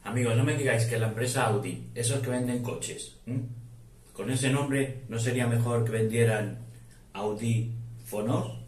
Amigos, no me digáis que la empresa Audi, esos que venden coches, con ese nombre, ¿no sería mejor que vendieran Audi Fonos?